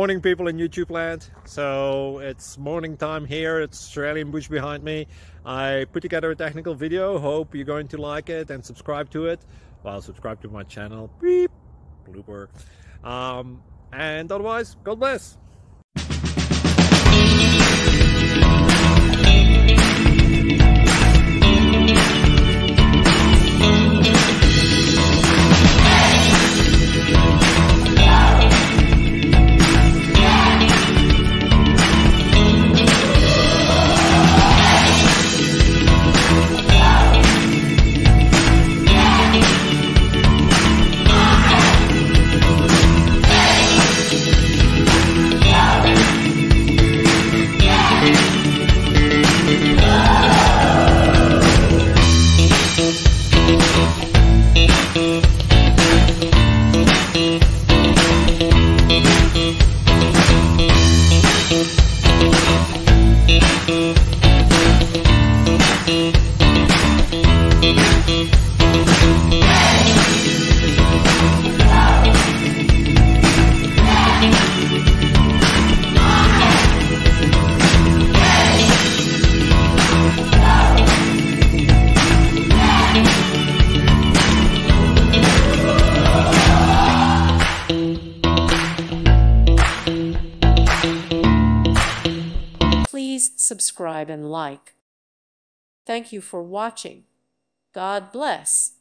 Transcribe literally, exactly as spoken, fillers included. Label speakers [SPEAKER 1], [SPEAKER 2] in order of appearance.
[SPEAKER 1] Morning, people in YouTube land. So it's morning time here. It's Australian bush behind me. I put together a technical video. Hope you're going to like it and subscribe to it. Well, subscribe to my channel. Beep. Blooper. Um, and otherwise, God bless.
[SPEAKER 2] Please subscribe and like. Thank you for watching. God bless.